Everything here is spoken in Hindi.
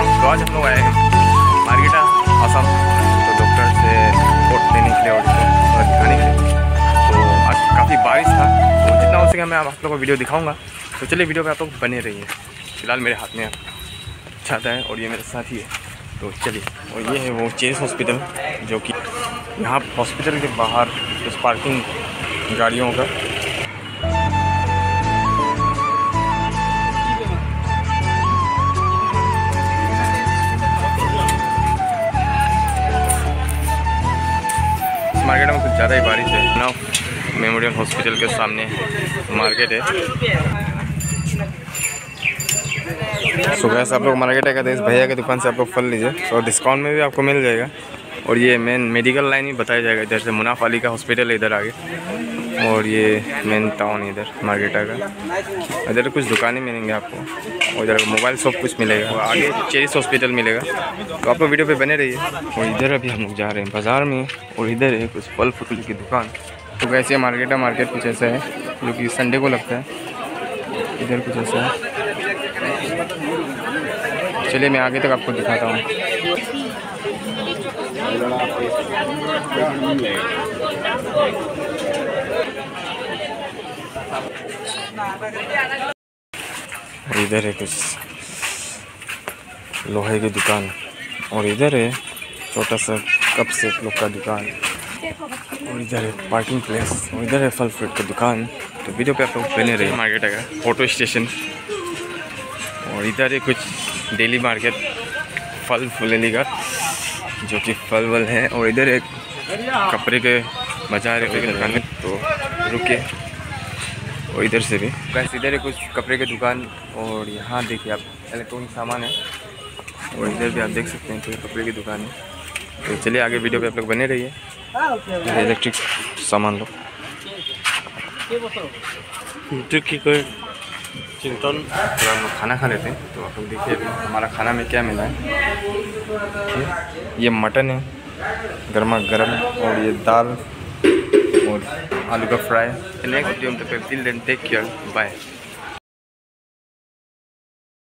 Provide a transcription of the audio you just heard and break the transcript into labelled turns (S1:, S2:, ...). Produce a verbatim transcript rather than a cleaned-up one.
S1: तो आज हम लोग आए हैं मार्केटा आसाम, तो डॉक्टर से रिपोर्ट देने के लिए और इसको दिखाने के लिए। तो आज काफ़ी बारिश था, तो जितना हो सके मैं आप लोगों को वीडियो दिखाऊंगा। तो चलिए वीडियो पे आप लोग बने रहिए। फिलहाल मेरे हाथ में छाता है और ये मेरे साथी है, तो चलिए। और ये है वो चेस हॉस्पिटल, जो कि यहाँ हॉस्पिटल के बाहर कुछ पार्किंग गाड़ियों का। मार्केट में कुछ ज़्यादा ही बारिश है ना। मेमोरियल हॉस्पिटल के सामने मार्केट है। सुबह से आप लोग मार्केट आएगा तो इस भैया की दुकान से आप लोग फल लीजिए, तो डिस्काउंट में भी आपको मिल जाएगा। और ये मेन मेडिकल लाइन ही बताया जाएगा। इधर से मुनाफ अली का हॉस्पिटल है इधर आगे, और ये मेन टाउन है इधर मार्केटा का। इधर कुछ दुकानें मिलेंगे आपको, और इधर मोबाइल शॉप कुछ मिलेगा, और आगे चेरिस हॉस्पिटल मिलेगा। तो आप लोग वीडियो पे बने रहिए। और इधर अभी हम लोग जा रहे हैं बाज़ार में, और इधर है कुछ फल फूल की दुकान। तो वैसे मार्केटा मार्केट कुछ ऐसा है जो कि संडे को लगता है। इधर कुछ ऐसा है। चलिए मैं आगे तक आपको दिखाता हूँ। और इधर है कुछ लोहे की दुकान, और इधर है छोटा सा कप से लोग का दुकान, और इधर है पार्किंग प्लेस, और इधर है फल फ्रूट की दुकान। तो वीडियो पे आप लोग बने रहिए। मार्केट है ऑटो स्टेशन, और इधर है कुछ डेली मार्केट फल फूलेली का, जो कि फल वल है। और इधर एक कपड़े के बाजार है की दुकान में, तो रुके। और इधर से भी बस इधर है कुछ कपड़े की दुकान, और यहाँ देखिए आप इलेक्ट्रॉनिक सामान है, और इधर भी आप देख सकते हैं तो कपड़े की दुकान है। तो चलिए आगे वीडियो पे आप लोग बने रहिए। इलेक्ट्रिक सामान लो चिंतन। तो हम लोग खाना खा लेते हैं, तो आप लोग देखिए हमारा खाना में क्या मिला है। ये मटन है गर्मा गर्म, और ये दाल और आलू का फ्राई। नेक्स्ट वीडियो में till then take care, bye.